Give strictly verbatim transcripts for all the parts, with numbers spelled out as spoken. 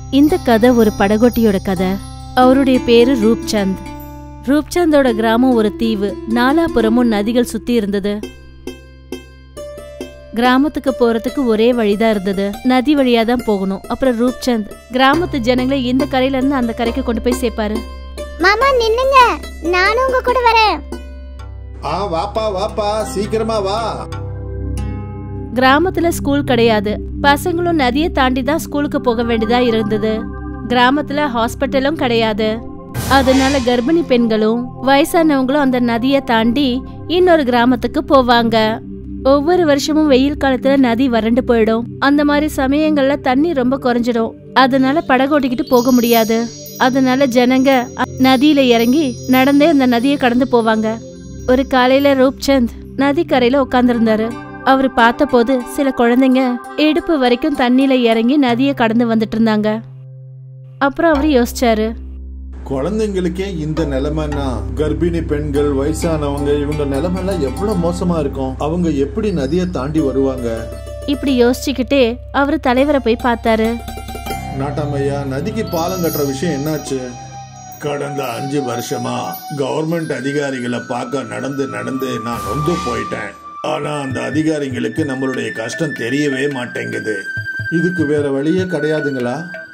இந்த கதை ஒரு படகோட்டியோட கதை. அவருடைய பேரு ரூப்சந்த். ரூப்சந்தோட கிராமம் ஒரு தீவு. நாலாபுறமும் நதிகள் சுத்தி இருந்தது. கிராமத்துக்கு போறதுக்கு ஒரே வழிதான் இருந்தது. நதி வழியா தான் போகணும். அப்புறம் ரூப்சந்த் கிராமத்து ஜனங்களை இந்த கரையில இருந்து அந்த கரைக்கு கொண்டு போய் சேர்ப்பாரு. மாமா நின்னுங்க, நானும் உங்க கூட வரேன். ஆ வாப்பா வாப்பா, சீக்கிரமா வா. கிராமத்துல ஸ்கூல் கிடையாது. பசங்களும் நதியை தாண்டி தான் ஸ்கூலுக்கு போக வேண்டியதா இருந்தது. கிராமத்துல ஹாஸ்பிட்டலும் கிடையாது. அதனால கர்ப்பிணி பெண்களும் வயசானவங்களும் அந்த நதியை தாண்டி இன்னொரு கிராமத்துக்கு போவாங்க. ஒவ்வொரு வருஷமும் வெயில் காலத்துல நதி வறண்டு போயிடும். அந்த மாதிரி சமயங்கள்ல தண்ணி ரொம்ப குறைஞ்சிடும். அதனால படகோட்டிக்கிட்டு போக முடியாது. அதனால ஜனங்க நதியில இறங்கி நடந்தே அந்த நதியை கடந்து போவாங்க. ஒரு காலையில ரூப்சந்த் நதிக்கரையில உட்கார்ந்திருந்தாரு. அவரு பார்த்த போது சில குழந்தைங்க இடுப்பு வரைக்கும் தண்ணியில இறங்கி நதியை கடந்து வந்துட்டு இருந்தாங்க. அப்புறம் அவரு யோசிச்சாரு, குழந்தைங்களுக்கே இந்த நிலைமைன்னா கர்ப்பிணி பெண்கள், வயசானவங்க, இவங்க நிலைமைலாம் எவ்வளவு மோசமா இருக்கும். அவங்க எப்படி நதியை தாண்டி வருவாங்க? இப்படி யோசிச்சுக்கிட்டே அவரு தலைவரை போய் பார்த்தாரு. நாட்டாமையா, நதிக்கு பாலம் கட்டுற விஷயம் என்னாச்சு? கடந்த அஞ்சு வருஷமா கவர்மெண்ட் அதிகாரிகளை பார்க்க நடந்து நடந்து நான் நொந்து போயிட்டேன். ஆனா அந்த அதிகாரிகளுக்கு நம்மளுடைய கஷ்டம் தெரியவே மாட்டேங்குது. இதுக்கு வேற வழியே கிடையாதுங்களா?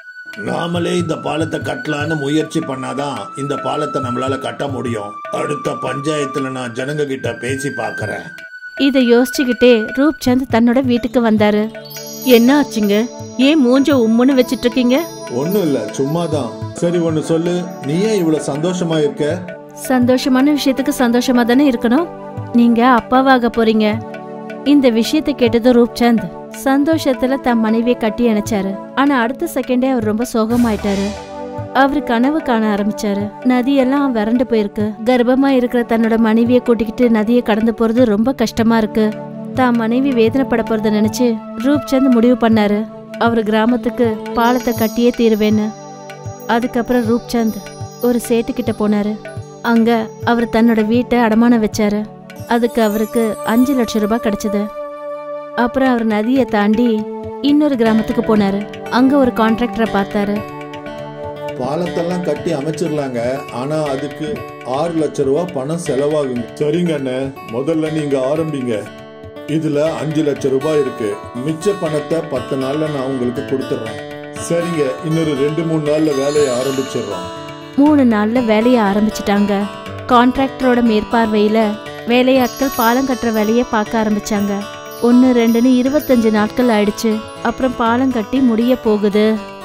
நாமளே இந்த பாலத்தை கட்டலான்னு முயற்சி பண்ணாதான் இந்த பாலத்தை நம்மளால கட்ட முடியும். அடுத்த பஞ்சாயத்துல நான் ஜனங்க கிட்ட பேசி பாக்குறேன். இத யோசிச்சுக்கிட்டே ரூப்சந்த் தன்னோட வீட்டுக்கு வந்தாரு. என்ன ஆச்சுங்க? ஏன் மூஞ்ச உம்முன்னு வச்சிட்டு இருக்கீங்க? ஒண்ணும் இல்ல, சும்மாதான். சரி ஒண்ணு சொல்லு, நீ ஏன் இவ்வளவு சந்தோஷமா இருக்க? சந்தோஷமான விஷயத்துக்கு சந்தோஷமா தானே இருக்கணும். நீங்க அப்பாவாக போறீங்க. இந்த விஷயத்தை கேட்டது ரூப்சந்த் சந்தோஷத்துல தன் மனைவியை கட்டி அணைச்சாரு. ஆனா அடுத்த செகண்டே அவர் ரொம்ப சோகமாயிட்டாரு. அவரு கனவு காண ஆரம்பிச்சாரு. நதியெல்லாம் வறண்டு போயிருக்கு. கர்ப்பமா இருக்கிற தன்னோட மனைவியை கூட்டிக்கிட்டு நதியை கடந்து போறது ரொம்ப கஷ்டமா இருக்கு. தான் மனைவி வேதனைப்பட போறத நினைச்சு ரூப்சந்த் முடிவு பண்ணாரு, அவரு கிராமத்துக்கு பாலத்தை கட்டியே தீருவேன்னு. அதுக்கப்புறம் ரூப்சந்த் ஒரு சேட்டு கிட்ட போனாரு. அங்க அவர் தன்னோட வீட்டை அடமானம் வச்சாரு. அதுக்கு அவருக்கு அஞ்சு லட்சம் ரூபாய் கிடைச்சது. அப்புறம் அவர் நதியை தாண்டி இன்னொரு கிராமத்துக்கு போனாரு. அங்க ஒரு கான்ட்ராக்டரை பார்த்தாரு. பாலத்தெல்லாம் கட்டி அமைச்சிடலாங்க, ஆனா அதுக்கு ஆறு லட்சம் ரூபாய் பணம் செலவாகுங்க. சரிங்க அண்ணே, முதல்ல நீங்க ஆரம்பிங்க. இதுல அஞ்சு லட்சம் ரூபாய் இருக்கு. மிச்ச பணத்தை பத்து நாள்ல நான் உங்களுக்கு கொடுத்துறேன். சரிங்க, இன்னொரு ரெண்டு மூணு நாள்ல வேலையை ஆரம்பிச்சிடுறோம். மூணு நாள்ல வேலையை ஆரம்பிச்சிட்டாங்க. கான்ட்ராக்டரோட மேற்பார்வையில வேலையாட்கள் பாலம் கட்டுற வேலையை பார்க்க ஆரம்பிச்சாங்க. ஒன்னு ரெண்டுன்னு இருபத்தஞ்சு நாட்கள் ஆயிடுச்சு. அப்புறம் பாலம் கட்டி முடிய போகுது.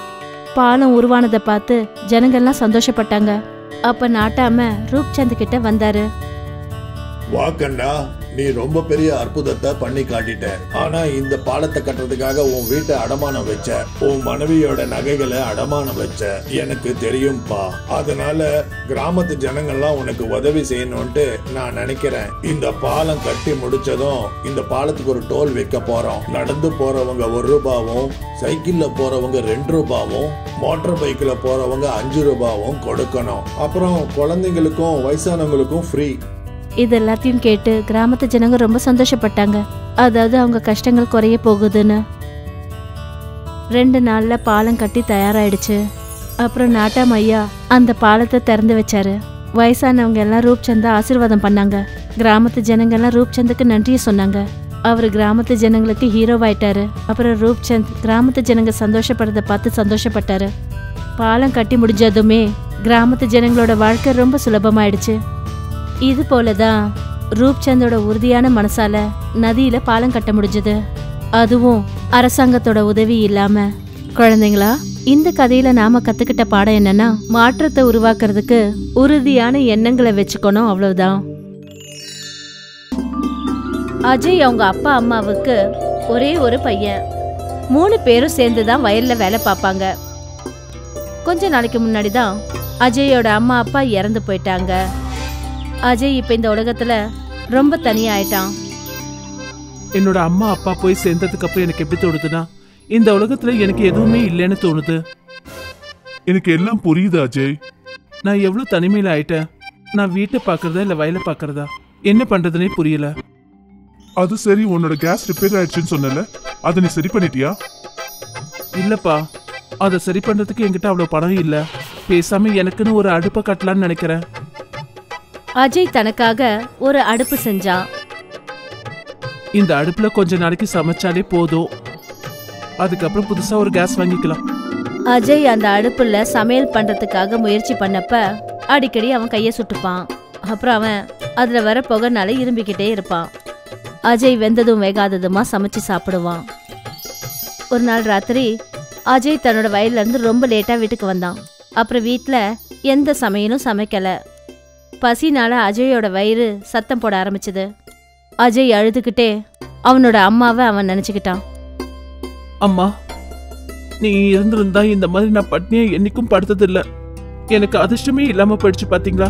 பாலம் உருவானதை பார்த்து ஜனங்கள்லாம் சந்தோஷப்பட்டாங்க. அப்ப நாட்டாம ரூப்சந்த் கிட்ட வந்தாரு. வாக்கண்டா, நீ ரொம்ப பெரிய அற்புதத்தை பண்ணி காட்டிட்ட. ஆனா இந்த பாலத்தை கட்டுறதுக்காக உன் வீட்டை அடமானம் வச்ச, உன் மனைவியோட நகைகளை அடமானம் வச்ச, எனக்கு தெரியும்பா. அதனால கிராமத்து ஜனங்கள்லாம் உனக்கு உதவி செய்யணும்ட்டு நான் நினைக்கிறேன். இந்த பாலம் கட்டி முடிச்சதும் இந்த பாலத்துக்கு ஒரு டோல் வைக்க போறோம். நடந்து போறவங்க ஒரு ரூபாவும், சைக்கிள்ல போறவங்க ரெண்டு ரூபாவும், மோட்டார் பைக்ல போறவங்க அஞ்சு ரூபாவும் கொடுக்கணும். அப்புறம் குழந்தைங்களுக்கும் வயசானவங்களுக்கும் ஃப்ரீ. இது எல்லாத்தையும் கேட்டு கிராமத்து ஜனங்க ரொம்ப சந்தோஷப்பட்டாங்க. அதாவது அவங்க கஷ்டங்கள் குறைய போகுதுன்னு. ரெண்டு நாள்ல பாலம் கட்டி தயாராயிடுச்சு. அப்புறம் நாட்டாம் ஐயா அந்த பாலத்தை திறந்து வச்சாரு. வயசானவங்க எல்லாம் ரூப்சந்த ஆசீர்வாதம் பண்ணாங்க. கிராமத்து ஜனங்க எல்லாம் ரூப்சந்துக்கு நன்றியை சொன்னாங்க. அவரு கிராமத்து ஜனங்களுக்கு ஹீரோவாயிட்டாரு. அப்புறம் ரூப்சந்த் கிராமத்து ஜனங்க சந்தோஷப்படுறத பார்த்து சந்தோஷப்பட்டாரு. பாலம் கட்டி முடிஞ்சதுமே கிராமத்து ஜனங்களோட வாழ்க்கை ரொம்ப சுலபமாயிடுச்சு. இது போலதான் ரூப்சந்தோட உறுதியான மனசால நதியில பாலம் கட்ட முடிஞ்சது. அதுவும் அரசாங்கத்தோட உதவி இல்லாம. குழந்தைங்களா, இந்த கதையில நாம கத்துக்கிட்ட பாடம் என்னன்னா, மாற்றத்தை உருவாக்குறதுக்கு உறுதியான எண்ணங்களை வச்சுக்கணும், அவ்வளவுதான். அஜய் அவங்க அப்பா அம்மாவுக்கு ஒரே ஒரு பையன். மூணு பேரும் சேர்ந்துதான் வயல்ல வேலை பார்ப்பாங்க. கொஞ்ச நாளைக்கு முன்னாடிதான் அஜயோட அம்மா அப்பா இறந்து போயிட்டாங்க. அஜய் இப்ப இந்த உலகத்துல ரொம்ப தனியாயிட்டான். என்னோட அம்மா அப்பா போய் சேர்ந்ததுக்கு அப்புறம் எனக்கு எப்படி தோணுதுன்னா, இந்த உலகத்துல எனக்கு எதுவுமே இல்லைன்னு தோணுது. எனக்கு எல்லாம் புரியுது அஜய். நான் எவ்வளவு தனிமையில ஆயிட்டேன். நான் வீட்டை பாக்குறதா இல்ல வயலை பாக்குறதா என்ன பண்றதுனே புரியல. அது சரி, உன்னோட கேஸ் ரிப்பேர் ஆயிடுச்சுன்னு சொன்னல, அதை நீ சரி பண்ணிட்டியா? இல்லப்பா, அதை சரி பண்றதுக்கு என்கிட்ட அவ்வளவு பணம் இல்ல. பேசாம எனக்குன்னு ஒரு அடுப்பை கட்டலான்னு நினைக்கிறேன். அஜய் தனக்காக ஒரு அடுப்பு செஞ்சான். இந்த அடுப்புல கொஞ்ச நாளைக்கு சமைச்சாலே போதும். அதுக்கப்புறம் புதுசா ஒரு கேஸ் வாங்கிக்கலாம். அஜய் அந்த அடுப்புல சமையல் பண்றதுக்காக முயற்சி பண்ணப்ப அடிக்கடி அவன் கைய சுட்டுப்பான். அப்புறம் அவன் அதுல வர புகைனால இரும்பிக்கிட்டே இருப்பான். அஜய் வெந்ததும் வேகாததுமா சமைச்சு சாப்பிடுவான். ஒரு நாள் ராத்திரி அஜய் தன்னோட வயல்ல இருந்து ரொம்ப லேட்டா வீட்டுக்கு வந்தான். அப்புறம் வீட்டுல எந்த சமையலும் சமைக்கல. பசினால அஜயோட வயிறு சத்தம் போட ஆரம்பிச்சது. அஜய் அழுதுகிட்டே அவனோட அம்மாவை அவன் நினைச்சுக்கிட்டான். அம்மா, நீ இருந்திருந்தா இந்த மாதிரி நான் பட்னியை என்னைக்கும் படுத்தது இல்ல. எனக்கு அதிர்ஷ்டமே இல்லாம போயிடுச்சு பாத்தீங்களா?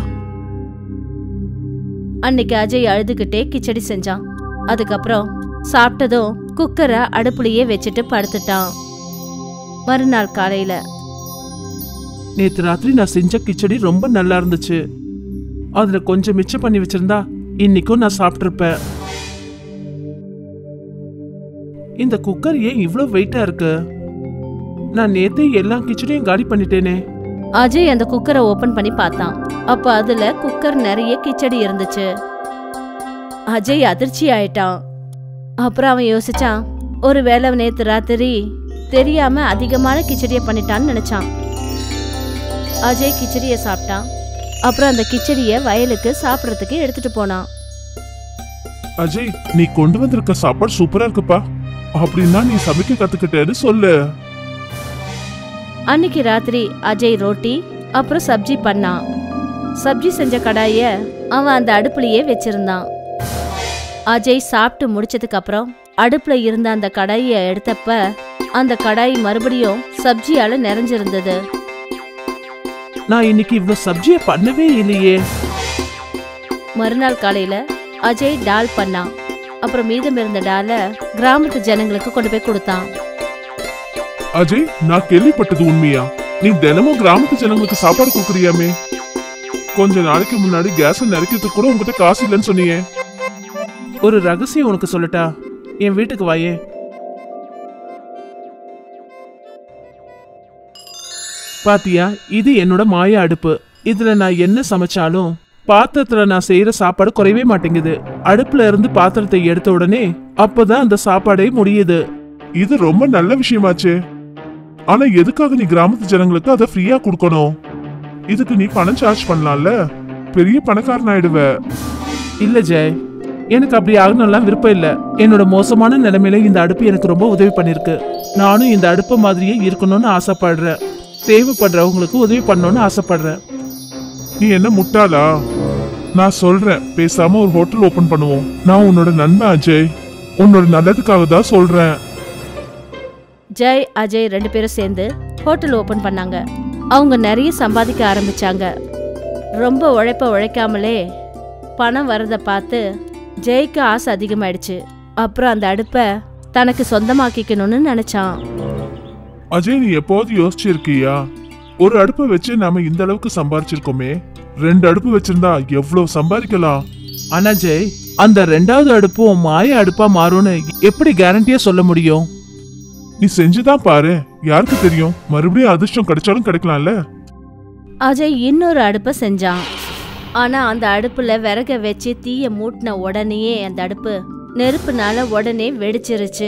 அன்னைக்கு அஜய் அழுதுகிட்டே கிச்சடி செஞ்சான். அதுக்கப்புறம் சாப்பிட்டதும் குக்கரை அடுப்புலயே வச்சுட்டு படுத்துட்டான். மறுநாள் காலையில, நேத்து ராத்திரி நான் செஞ்ச கிச்சடி ரொம்ப நல்லா இருந்துச்சு. அதுல கொஞ்சம் மிச்சம் பண்ணி வச்சிருந்தா இன்னைக்கும் நான் சாப்பிட்டிருப்பேன். இந்த குக்கர் ஏன் இவ்வளவு வெயிட்டா இருக்கு? நான் நேத்து எல்லா கிச்சடியும் காலி பண்ணிட்டேனே. அஜய் அந்த குக்கரை ஓபன் பண்ணி பார்த்தான். அப்ப அதுல குக்கர் நிறைய கிச்சடி இருந்துச்சு. அஜய் அதிர்ச்சி ஆயிட்டான். அப்புறம் அவன் யோசிச்சான், ஒருவேளை நேத்து ராத்திரி தெரியாம அதிகமான கிச்சடிய பண்ணிட்டான்னு நினைச்சான். அஜய் கிச்சடிய சாப்பிட்டான். அப்புறம் அந்த கிச்சடிய வயலுக்கு சாப்பிடறதுக்கு எடுத்துட்டு போனான். அஜய், நீ கொண்டு வந்திருக்க சாப்பாடு சூப்பரா இருக்குப்பா. அப்படின்னா நீ சமைக்க கத்துக்கிட்டேன்னு சொல்லு. அன்னைக்கு ராத்திரி அஜய் ரோட்டி அப்புறம் சப்ஜி பண்ணான். சப்ஜி செஞ்ச கடாய அவன் அந்த அடுப்புலயே வச்சிருந்தான். அஜய் சாப்பிட்டு முடிச்சதுக்கு அப்புறம் அடுப்புல இருந்த அந்த கடாயை எடுத்தப்ப அந்த கடாய் மறுபடியும் சப்ஜியால நிறைஞ்சிருந்தது. நான் இன்னைக்கு இவ்வளவு சப்ஜியை பண்ணவே இல்லையே. மறுநாள் காலையில அஜய் டால் பண்ணான். அப்புறம் மீதம் இருந்த டால கிராமத்து ஜனங்களுக்கு கொண்டு போய் கொடுத்தான். அஜய், நான் கேள்விப்பட்டது உண்மையா? நீ தினமும் கிராமத்து ஜனங்களுக்கு சாப்பாடு கொடுக்குறியாமே. கொஞ்ச நாளைக்கு முன்னாடி கேஸ் நிறைக்கிறதுக்கு கூட உங்ககிட்ட காசு இல்லைன்னு சொன்னியே. ஒரு ரகசியம் உனக்கு சொல்லட்டா? என் வீட்டுக்கு வாயே. பாத்தியா, இது என்னோட மாய அடுப்பு. இதுல நான் என்ன சமைச்சாலும் பாத்திரத்துல நான் செய்யற சாப்பாடு குறையவே மாட்டேங்குது. அடுப்புல இருந்து பாத்திரத்தை எடுத்த உடனே அப்பதான் அந்த சாப்பாடே முடியுது. இது ரொம்ப நல்ல விஷயமாச்சு. ஆனா எதுக்காக நீ கிராமத்து ஜனங்களுக்கு அதை ஃப்ரீயா கொடுக்கணும்? இதுக்கு நீ பணம் சார்ஜ் பண்ணலாம்ல. பெரிய பணக்காரன் ஆயிடுவ. இல்ல ஜெய், எனக்கு அப்படி ஆகணும்லாம் விருப்பம் இல்ல. என்னோட மோசமான நிலைமையில இந்த அடுப்பு எனக்கு ரொம்ப உதவி பண்ணிருக்கு. நானும் இந்த அடுப்பு மாதிரியே இருக்கணும்னு ஆசைப்படுறேன். தேவைப்படுறவங்களுக்கு உதவி பண்ணணும்னு ஆசைப்படுறேன். நீ என்ன முட்டாளா? நான் சொல்றேன், பேசாம ஒரு ஹோட்டல் ஓபன் பண்ணுவோம். நான் உன்னோட நண்பன் அஜய். உன்னோட நல்லதுக்காக தான் சொல்றேன். ஜெய் அஜய் ரெண்டு பேரும் சேர்ந்து ஹோட்டல் ஓபன் பண்ணாங்க. அவங்க நிறைய சம்பாதிக்க ஆரம்பிச்சாங்க. ரொம்ப உழைப்ப உழைக்காமலே பணம் வரத பார்த்து ஜெய்க்கு ஆசை அதிகமாயிடுச்சு. அப்புறம் அந்த அடுப்பை தனக்கு சொந்தமாக்கிக்கணும்னு நினைச்சான். அஜய், நீ எப்போது யோசிச்சிருக்கியா? ஒரு அடுப்பை வச்சு நாம இந்த அளவுக்கு சம்பாரிச்சிருக்கோமே. ரெண்டு அடுப்பு வச்சிருந்தா எவ்வளவு சம்பாதிக்கலாம். ஆனா ஜெய், அந்த ரெண்டாவது அடுப்பும் மாய அடுப்பா மாறும்னு எப்படி கேரண்டியா சொல்ல முடியும்? நீ செஞ்சுதான் பாரு, யாருக்கு தெரியும், மறுபடியும் அதிர்ஷ்டம் கிடைச்சாலும் கிடைக்கலாம்ல. அஜய் இன்னொரு அடுப்பை செஞ்சான். ஆனா அந்த அடுப்புல விறக வச்சு தீய மூட்டின உடனேயே அந்த அடுப்பு நெருப்புனால உடனே வெடிச்சிருச்சு.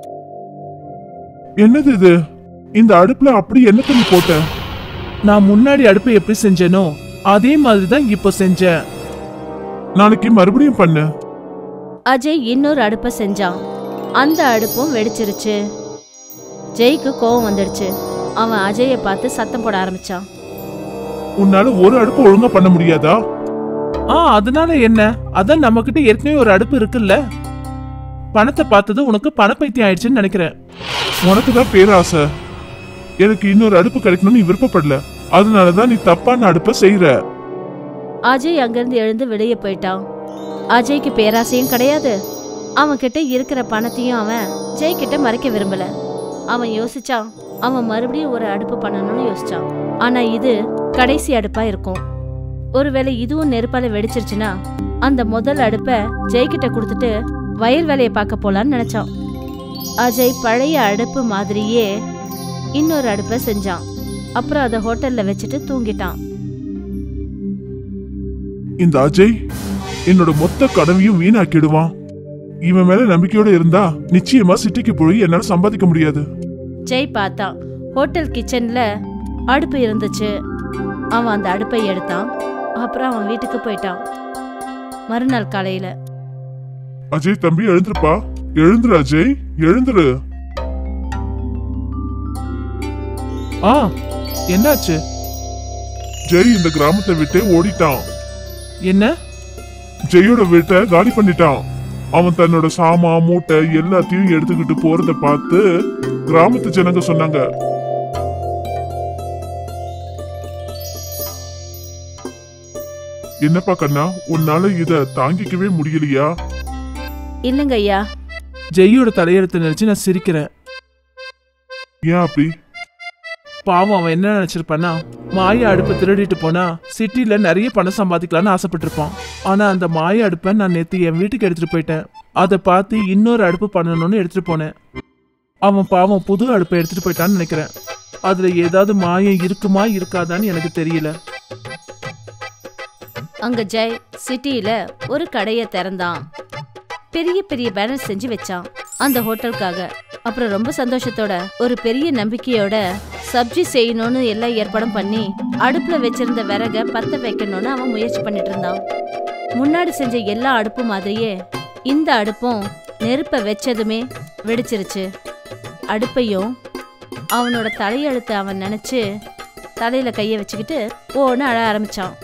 என்னது இது? இந்த அடுப்புல அப்படி என்ன தண்ணி போட்ட? நான் முன்னாடி அடுப்பை எப்படி செஞ்சேனோ அதே மாதிரிதான் இப்ப செஞ்சேன். நாளைக்கு மறுபடியும் பண்ணு. அஜய் இன்னொரு அடுப்பை செஞ்சான். அந்த அடுப்பும் வெடிச்சிருச்சு. ஜெய்க்கு கோவம் வந்துடுச்சு. அவன் அஜயை பார்த்து சத்தம் போட ஆரம்பிச்சான். உன்னால ஒரு அடுப்பு ஒழுங்கா பண்ண முடியாதா? ஆ, அதனால என்ன? அதான் நம்ம கிட்ட ஏற்கனவே ஒரு அடுப்பு இருக்குல்ல. பணத்தை பார்த்தது உனக்கு பணப்பைத்தியம் ஆயிடுச்சுன்னு நினைக்கிறேன். உனக்குதான் பேராசை. எனக்கு இன்னொரு அடுப்பு கிடைக்கணும்னு நீ விருப்பப்படல. அதனாலதான் நீ தப்பான அடுப்பை செய்யற. அஜய் அங்கிருந்து எழுந்து வெளியே போயிட்டான். அஜய்க்கு பேராசையும் கிடையாது. அவன் கிட்ட இருக்கிற பணத்தையும் அவன் ஜெய் கிட்ட மறைக்க விரும்பல. அவன் யோசிச்சான், அவன் மறுபடியும் ஒரு அடுப்பு பண்ணணும்னு யோசிச்சான். ஆனா இது கடைசி அடுப்பா இருக்கும். ஒருவேளை இதுவும் நெருப்பால வெடிச்சிருச்சுன்னா அந்த முதல் அடுப்பை ஜெய் கிட்ட கொடுத்துட்டு வயல் வேலையை பார்க்க போலான்னு நினைச்சான். அஜய் பழைய அடுப்பு மாதிரியே இன்னொரு அடுப்பை செஞ்சான். அப்புறம் அதை ஹோட்டல்ல வச்சுட்டு தூங்கிட்டான். இந்த அஜய் என்னோட மொத்த கனவையும் வீணாக்கிடுவான். இவன் மேல நம்பிக்கையோட இருந்தா நிச்சயமா சிட்டிக்கு போய் என்னால சம்பாதிக்க முடியாது. ஜெய் பார்த்தான். ஹோட்டல் கிச்சன்ல அடுப்பு இருந்துச்சு. அவன் அந்த அடுப்பை எடுத்தான். அப்புறம் அவன் வீட்டுக்கு போயிட்டான். மறுநாள் காலையில, அஜய் தம்பி எழுந்துருப்பா, எழுந்துரு அஜய், எழுந்துரு. ஆ என்னாச்சு? ஜெய் இந்த கிராமத்தை விட்டே ஓடிட்டான். என்ன? ஜெயோட வீட்டை காலி பண்ணிட்டான். அவன் தன்னோட சாமா மூட்டை எல்லாத்தையும் எடுத்துக்கிட்டு போறத பார்த்து கிராமத்து ஜனங்க சொன்னாங்க. என்னப்பா கண்ணா, உன்னால இத தாங்கிக்கவே முடியலையா? இல்லங்க ஐயா. ஜெய்யோட தலையெழுத்து நினைச்சு நான் சிரிக்கிறேன். ஏன் அப்படி? பாவம், அவன் என்ன நினைச்சிருப்பானா, மாய அடுப்பை திருடிட்டு போனா சிட்டில நிறைய பணம் சம்பாதிக்கலாம்னு ஆசைப்பட்டிருப்பான். ஆனா அந்த மாய அடுப்பை நான் நேத்து என் வீட்டுக்கு எடுத்துட்டு போயிட்டேன். அதை பார்த்து இன்னொரு அடுப்பு பண்ணணும்னு எடுத்துட்டு போனேன். அவன் பாவம் புது அடுப்பை எடுத்துட்டு போயிட்டான்னு நினைக்கிறேன். அதுல ஏதாவது மாயம் இருக்குமா இருக்காதான்னு எனக்கு தெரியல. அங்க ஜெய் சிட்டியில ஒரு கடையை திறந்தான். பெரிய பெரிய பேனர் செஞ்சு வச்சான் அந்த ஹோட்டலுக்காக. அப்புறம் ரொம்ப சந்தோஷத்தோட, ஒரு பெரிய நம்பிக்கையோட சப்ஜி செய்யணும்னு எல்லாம் ஏற்பாடும் பண்ணி அடுப்புல வச்சிருந்த விறக பத்த வைக்கணும்னு அவன் முயற்சி பண்ணிட்டு இருந்தான். முன்னாடி செஞ்ச எல்லா அடுப்பு மாதிரியே இந்த அடுப்பும் நெருப்ப வச்சதுமே வெடிச்சிருச்சு. அடுப்பையும் அவனோட தலையெழுத்த அவன் நினைச்சு தலையில கைய வச்சுக்கிட்டு ஓன்னு அழ ஆரம்பிச்சான்.